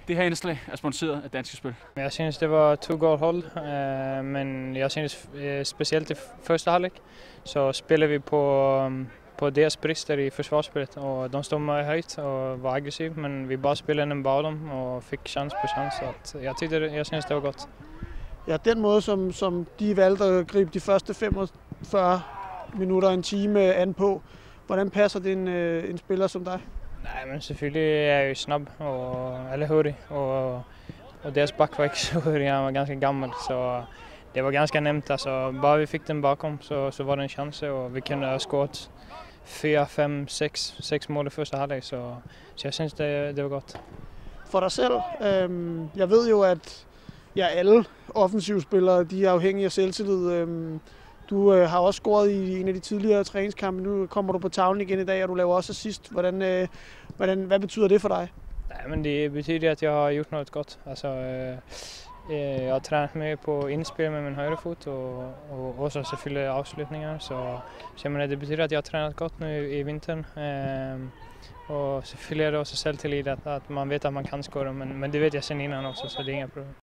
Det her indslag er sponsoreret af Danske Spil. Jeg synes, det var 2 gode hold, men jeg synes specielt det første halvleg, så spiller vi på deres brister i forsvarsspillet, og de stod meget højt og var aggressive, men vi bare spillede dem bag dem og fik chance på chance, så jeg synes, det var godt. Ja, den måde, som de valgte at gribe de første 45 minutter, en time an på, hvordan passer det en spiller som dig? Nej, men selvfølgelig er jeg jo snabb og alle hurtig, og deres bak var ikke så hurtig, han var ganske gammel, så det var ganske nemt. Altså, bare vi fik den bakom, så var det en chance, og vi kunne have scoret 4, 5, 6 mål i første halvleg, så jeg synes, det var godt. For dig selv, jeg ved jo, at alle offensivspillere, de er afhængige af selvtillid. Du har også scoret i en af de tidligere træningskampe. Nu kommer du på tavlen igen i dag, og du laver også assist. Hvad betyder det for dig? Nej, men det betyder, at jeg har gjort noget godt. Altså, jeg har trænet med på indspil med min højre fod, og også selvfølgelig afslutninger. Så det betyder, at jeg har trænet godt nu i vinteren. Og selvfølgelig er det også selvtillid, at man ved, at man kan score, men det ved jeg sen innan også, så det er ingen problem.